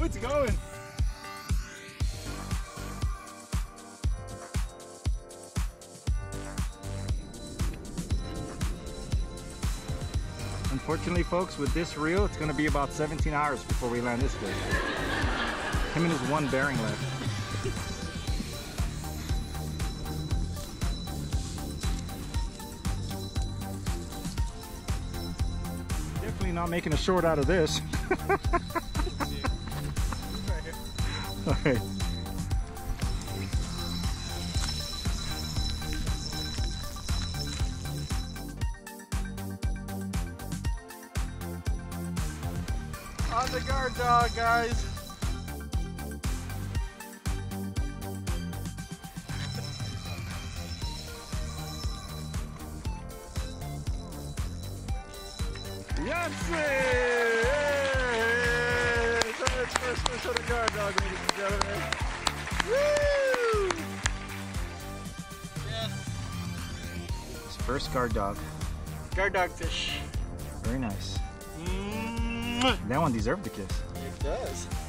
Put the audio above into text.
it's going. Unfortunately, folks, with this reel, it's going to be about 17 hours before we land this fish. Him and his one bearing left. Definitely not making a short out of this. Okay. On the guard dog, guys. Yes! First fish on the guard dog, ladies and gentlemen. Woo! Yes. His first guard dog. Guard dog fish. Very nice. That one deserved a kiss. It does.